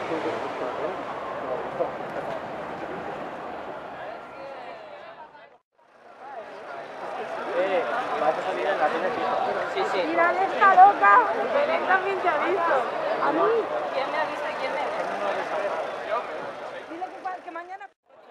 Vas a salir en la tele fijo. Sí, sí. Mira, está loca. Belén también te ha visto. ¿A mí? ¿Quién me ha visto y quién me Dile que mañana...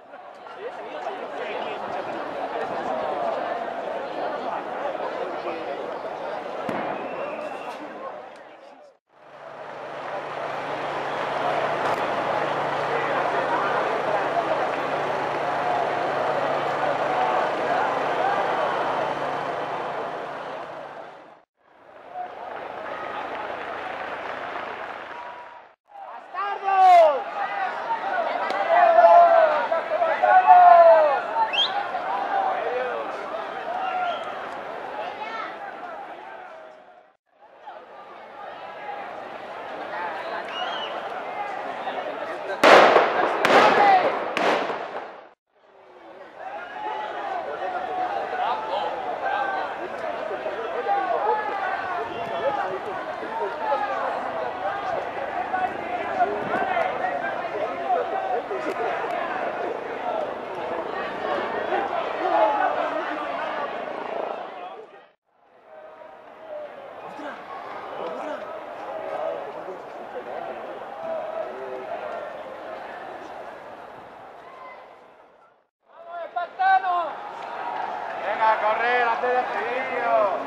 Venga, a correr, antes de equilibrio.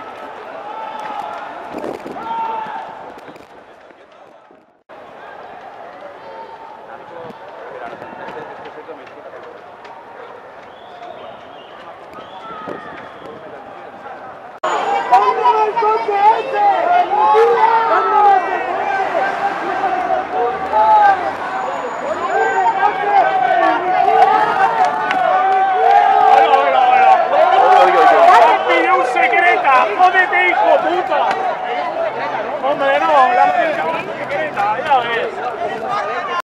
¡Vámonos, coche ese! ¡Vámonos, ¡Pide un secreta! ¡Jódete, hijo puta! ¡Hombre, no! ¡La secreta! ¡Ya ves!